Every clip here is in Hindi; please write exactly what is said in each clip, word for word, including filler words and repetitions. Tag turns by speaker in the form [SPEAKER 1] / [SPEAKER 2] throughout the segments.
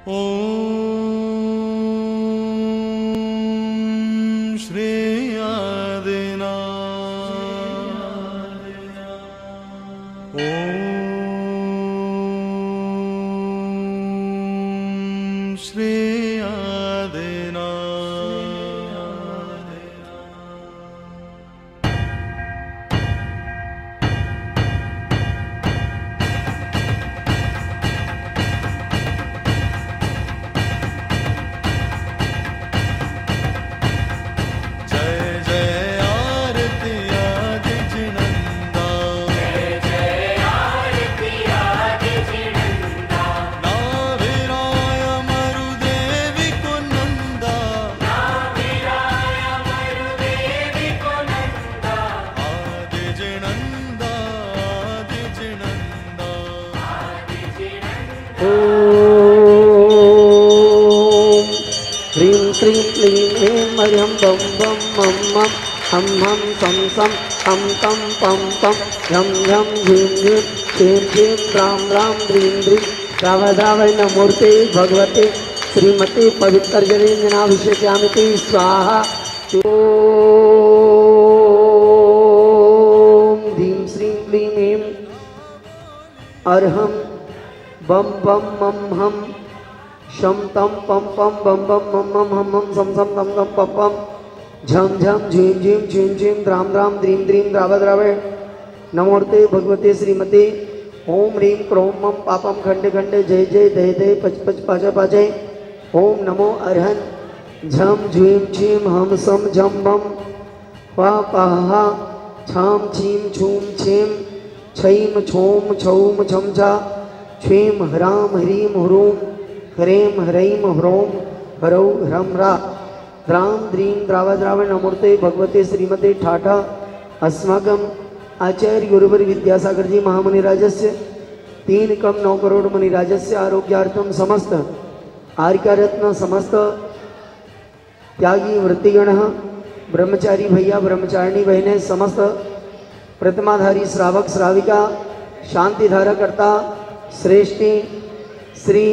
[SPEAKER 1] ओम श्री आदिनाथ। ओम श्री
[SPEAKER 2] हरिं बम बम मम मम हम हम सम सम हम तम पम पम झम झम झीम झीम झीम झीम राम राम द्रीं द्रीं रावधावै नमूर्ते भगवते श्रीमते पवित्र जलेन्द्रनाभिषेक्यामिति स्वाहा। ओम धीं श्रीं क्लीं ऐं अर्हं बम बम मम हम शम तम पम पम बम बम मम मम हम हम सम सम तम तम पम पम झम झम झीम झीम झीम झीम द्राम द्राम द्रीं द्रीं द्रावद्रावै नमोर्ते भगवते श्रीमते ओम ह्रीं क्रों मम पापम खंडे खंडे जय जय दय दय पच पच पाच पाचय ओम नमो अर्हन् झम झीम झीम हम सम झम बम पा पाहा छाम छीम छूम छेम छईम छोम छौम छम छा छेम ह्राम ह्रीं ह्रूम ह्रेम ह्रैम ह्रोम ह्रौ ह्रम रा द्राम द्रीं द्रावद्रावण नमूर्ते भगवते श्रीमते ठाठा अस्माकं आचार्य गुरुवर विद्यासागर जी महामुनिराजस्य तीन कम नौ करोड़ मुनिराजस्य आरोग्यार्थम समस्त आर्यरत्न समस्त त्यागी वृत्तिगण ब्रह्मचारी भैया ब्रह्मचारिणी बहनें समस्त प्रतिमाधारी श्रावक श्राविका शांतिधारकर्ता श्रेष्ठी श्री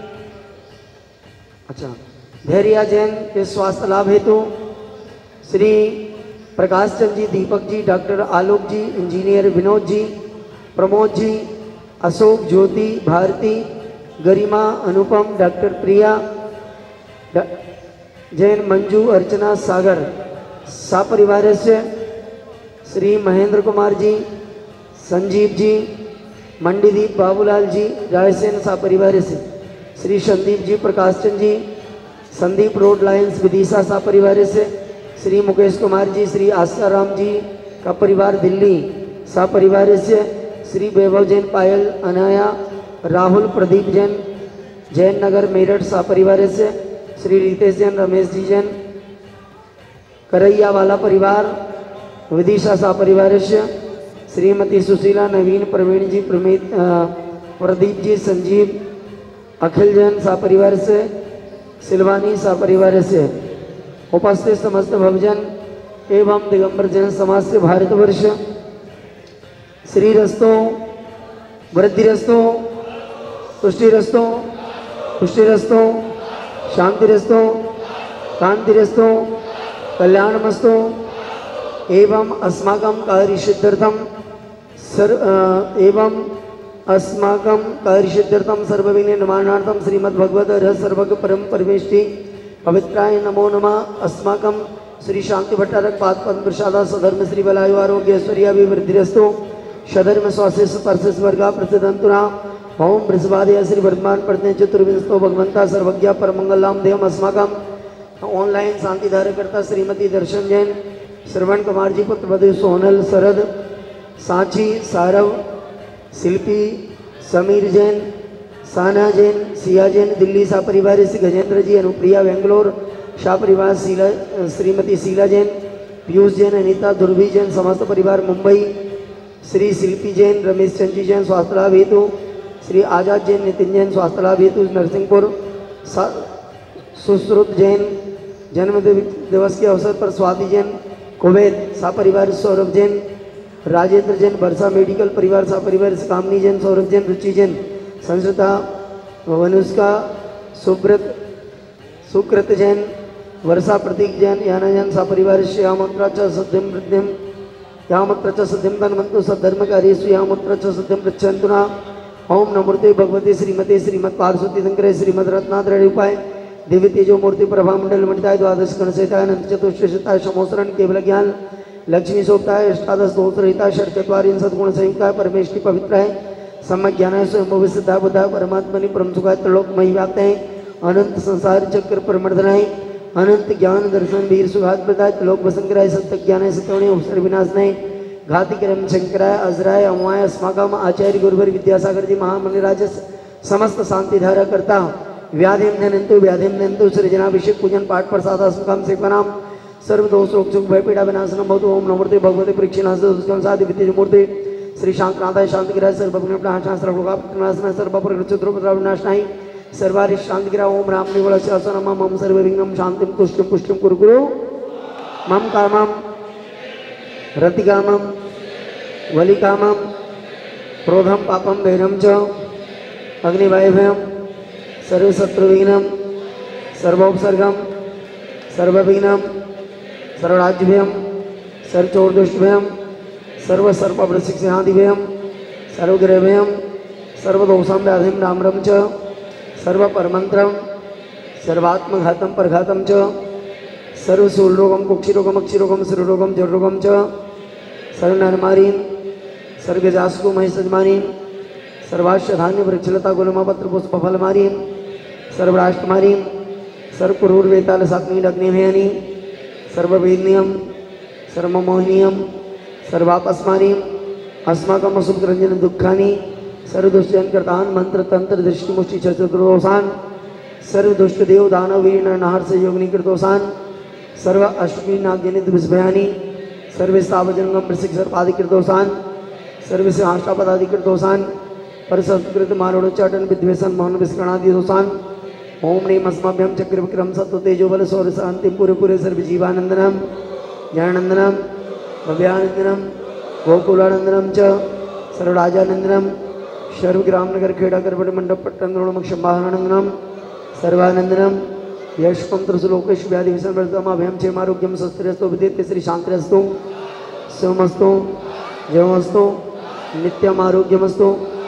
[SPEAKER 2] अच्छा धैर्या जैन के स्वास्थ्य लाभ हेतु Shri Prakash Chand ji, Deepak ji, doctor Alok ji, engineer Vinod ji, Pramod ji, Ashok, Jyoti, Bharti, Garima, Anupam, doctor Priya Jain, Manju, Archana, Sagar सापरिवार से श्री महेंद्र कुमार जी, संजीव जी, मंडीदीप बाबूलाल जी, रायसेन सापरिवार से श्री संदीप जी, प्रकाश चंद जी, संदीप रोड लाइन्स विदिशा सा परिवार से श्री मुकेश कुमार जी, श्री आसाराम जी का परिवार दिल्ली सा परिवार से श्री वैभव जैन, पायल, अनाया, राहुल, प्रदीप जैन, जैन नगर मेरठ सा परिवार से श्री रितेश जैन, रमेश जी जैन, करैया वाला परिवार विदिशा सा परिवार से श्रीमती सुशीला, नवीन, प्रवीण जी, प्रमीत, प्रदीप जी, संजीव, अखिल जैन सा परिवार से सिलवानी सा परिवार से उपस्थित समस्त भवजन एवं दिगंबर जैन समाज से भारतवर्ष श्री रस्तो वृद्धि रस्तो तुष्टि रस्तो पुष्टि रस्तो शांति रस्तो कांति रस्तो कल्याण मस्तो एवं अस्माकं कार्य सिद्ध्यर्थम सर्व एवं अस्माकं कार्यसिद्ध्यर्थम सर्वविघ्न निवारणार्थम श्रीमद्भगवत सर्वग परम परमेष्टि पवित्राय नमो नमः। अस्माकं श्री शांति भट्टारक पाद पद्म प्रसादा सधर्म श्री बलायु आरोग्य ऐश्वर्याभिवृद्धिरस्तु सधर्म स्वास्थ्य स्पर्श स्वर्गा प्रतिदंतुना ओम वृषभादय श्री वर्तमान प्रत्यय चतुर्विंशतो भगवंता सर्वज्ञ परमंगलाम देवम अस्माकं ऑनलाइन शांति धारकर्ता श्रीमती दर्शन जैन, श्रवण कुमार जी, पुत्र वधु सोनल, शरद, सांची, सारव, शिल्पी, समीर जैन, साना जैन, सिया जैन दिल्ली सा परिवार से गजेंद्र जी, अनुप्रिया बेंगलोर शाह परिवार शीला, श्रीमती शीला जैन, पीयूष जैन, अनीता, ध्रुवी जैन समस्त परिवार मुंबई श्री शिल्पी जैन, रमेश चंद जी जैन स्वास्थ्य लाभ हेतु श्री आजाद जैन, नितिन जैन स्वास्थ्य लाभ हेतु नरसिंहपुर, सुश्रुत जैन जन्म दिवस के अवसर पर स्वाति जैन, कुवैत सा परिवार सौरभ जैन, राजेंद्र जैन, वर्षा मेडिकल परिवार सा परिवार, कामनी जैन, सौरभ जैन, रुचि जैन, संस्कृता, वनुष्का, सुब्रत सुकृत जैन वर्षा प्रतीक जैन याना जैन सपरिवार यामत्र च सद्यम वृद्धिम यामत्र च सद्यम धनवंतु सद्धर्मकार्येषु यामत्र च सद्यम पृच्छन्तु न। ओम नमूर्ते भगवती श्रीमती श्रीमद पार्वती शंकर श्रीमद रत्नात्रय उपाय दिव्य तेजो मूर्ति प्रभा मंडल मंडिताय द्वादश गणसेताय अनंत चतुष्टयताय समोसरण केवल ज्ञान लक्ष्मी सोपताय अष्टादश दोषरहिता षट्चत्वारिंशत् गुण संयुक्ताय परमेष्टि पवित्राय सम्यक ज्ञानाय स्वयं सिद्धा बुद्धा परमात्मनि परम सुखाय त्रिलोकमयि व्याप्ताय अनंत संसार चक्र परमर्दनाय अनंत ज्ञान दर्शन वीर सुखाद प्रदाय त्रिलोक वसंकराय सत्य ज्ञानाय सत्यवणे अवसर विनाशनाय घाति करम शंकराय अजराय अमवाय अस्माकम आचार्य गुरुवर विद्यासागर जी महामणिराज समस्त शांति धारा करता व्याधिम धनंतु व्याधिम धनंतु सृजनाभिषेक पूजन पाठ प्रसादात्मकम सेवनाम सर्व दोष रोग सुख भय पीड़ा विनाशनम भवतु। ओम नमोते भगवते परीक्षणासादि विद्युज मूर्ति श्री शांतनाथाय शांतिगिराय सर्वभुग्नप्रणाशाय सर्वलोकापनाशनाय सर्वपरिग्रहचुद्रोपद्रवनाशनाय सर्वारि शांतिगिरा। ओम राम निवल शासनम मम सर्वविघ्नं शांतिं तुष्टिं पुष्टिं कुरु गुरु मम कामं रतिकामं वलिकामं क्रोधं पापं भैरं च अग्निवायुभयं सर्वशत्रुविघ्नं सर्वोपसर्गं सर्वविघ्नं सर्वराज्यभयं सर्वचोरदुष्टभयं सर्वसर्पवृश्चिकसिंहादिभयं सर्वग्रहभयं सर्वदोषं व्याधिं नाम्रं च सर्वपरमन्त्रं सर्वात्मघातं परघातं च सर्वशूलरोगं कुक्षिरोगं अक्षिरोगं शिरोरोगं जठरोगं च सर्वनरमारीं सर्गजासु महिषजमानीं सर्वाश्वधान्य वृक्षलता गुलमापत्र पुष्पफलमारीं सर्वराष्ट्रमारीं सर्वपुरूर्वेतालसाग्निरग्निभयानी सर्ववेदनीयं सर्वमोहनीयं सर्वापस्मारीं अस्माकम् अशुभरंजन दुःखानि सर्वदुष्टजनकृतान् मंत्र तंत्र दृष्टि मुष्टि चतुर्दोषान् सर्वदुष्टदेव दानव वीर नरनाहर से योगनिकृतोषान् सर्व अष्टमी नागजनित विषभयानि सर्वे सावजंगम वृश्चिक सर्पादिकृतोषान् सर्वे सिंहाष्टापदादिकृतोषान् परसंस्कृत मारूढ़ोच्चाटन विद्वेषण मोहन विस्करणादि दोषान्। ओम ह्रीम अस्मभ्यं चक्र विक्रम सत्व तेजो बल सौर शांति पूरे पूरे सर्व जीवानंदनम ज्ञानंदनम भव्यानंदनम गोकुलानंदनम च सर्वराजानंदनम सर्वग्राम नगर खेड़ा करपट मंडप पट्टन क्षमानंदनम सर्वानंदनम यशकम त्रिशलोकेश व्याधि विषम वर्तमाभ्यम क्षेमारोग्यम स्वस्थ्यस्तु विदित्य श्री शांतिरस्तु शिवमस्तु जयमस्तु नित्यम आरोग्यमस्तु।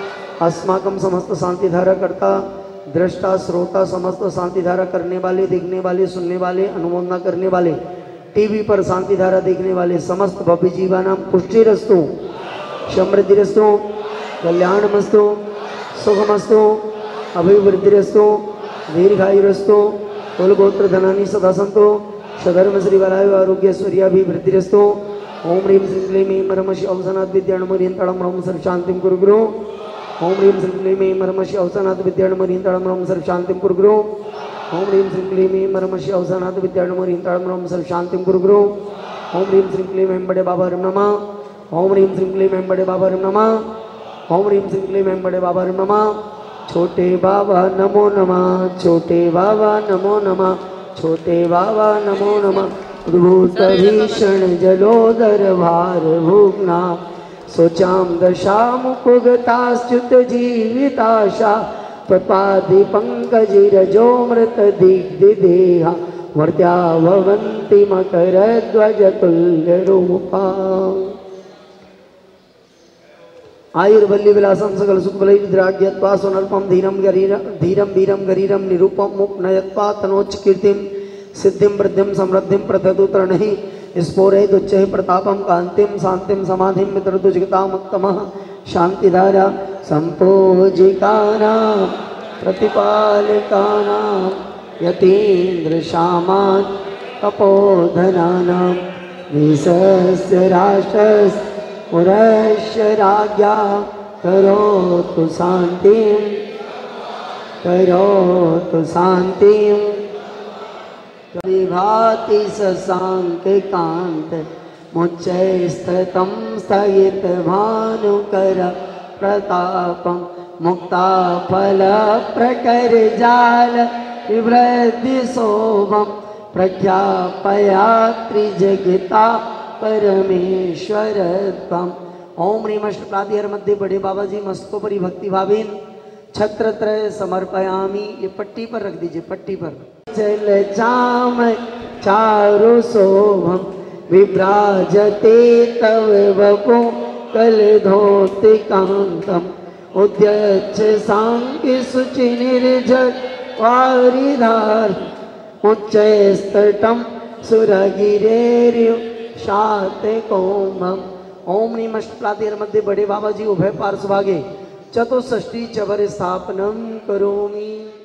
[SPEAKER 2] अस्माकं समस्त शांति धारा करता दृष्टा श्रोता समस्त शांति धारा करने वाले देखने वाले सुनने वाले अनुमोदना करने वाले टीवी पर शांति धारा देखने वाले समस्त भव्य जीवानां पुष्टिरस्तु समृद्धिरस्तु कल्याणमस्तु सुखमस्तु अभिवृद्धिरस्तु दीर्घायुरस्तु कुलगोत्र धनानि सदा सन्तु सधर्म श्रीवलायु आरोग्यश्वर्याभिवृद्धिरस्तु। ओम ह्रीं श्रीं क्लीं ऐं परमशि अवसनात् विद्याणमोरियं तडं ह्रौं सर्व शांतिं कुरु गुरु। ओम ह्रीं श्रीं क्लीं ऐं परमशि अवसनात् विद्याणमोरियं तडं ह्रौं सर्व शांतिं कुरु गुरु। ओम ह्रीं श्रीं क्लीं ऐं परमशि अवसनात् विद्याणमोरियं तडं ह्रौं सर्व शांतिं कुरु गुरु। ओम ह्रीं श्रीं क्लीं ऐं बड़े बाबा हरिं नमः। ओम ह्रीं श्रीं क्लीं ऐं बड़े बाबा हरिं नमः। ओम ह्रीं श्रीं क्लीं ऐं बड़े बाबा हरिं नमः। छोटे बाबा नमो नमः छोटे बाबा नमो नमः छोटे बाबा नमो नमः। उद्भूत भीषण जलोदर भार भुग्ना शोचाम दशामुपगताश्च्युत जीविताशा पपादि पंकजिरजो मृत दिग्दिदेहा वर्त्या भवन्ति मकरध्वज तुल्य रूपा। आयुर्वल्ली विलासम सकल सुखबलैर्द्राग्यत्वा स्वनल्पम धीरम गरीरम धीरम वीरम गरीरम निरूपम मुक्नयत्वा तनोच्च कीर्तिम सिद्धिं वृद्धिं समृद्धिं प्रथतु तरणहि स्फोरयदुच्चैः प्रतापं कान्तिं शान्तिं समाधिं वितरतु जगतामुत्तमः शान्तिधारा सम्पूजिकानां प्रतिपालकानां यतीन्द्रशामान् तपोधनानां निशस्य राष्ट्रस्य पुरस्य राज्ञा करोतु शान्तिं करोतु शान्तिं। भाति शशांक कांत मुच्चैस्ततं स्थगित भानुकर प्रतापं मुक्ता फल प्रकर जाल विवृद्धि शोभं प्रख्यापया त्रिजगता परमेश्वर तम। ओम ह्रीं अष्टप्रातिहर मध्य बड़े बाबा जी मस्तकोपरि भक्ति भावेन छत्रत्रय समर्पयामी। ये पट्टी पर रख दीजिए, पट्टी पर। चल जाम चारु शोभम विभ्राजते तव वपो कल धोति कांतम उद्यच्छ सांख्य शुचि निर्जर वारिधार उच्चैस्तटम सुरगिरेर्यु शाते कोमम। ओम निमष्प्लातिर मध्ये बड़े बाबा जी उभय पार्श्वभागे चतुष्षष्टि चवर स्थापनम करोमि।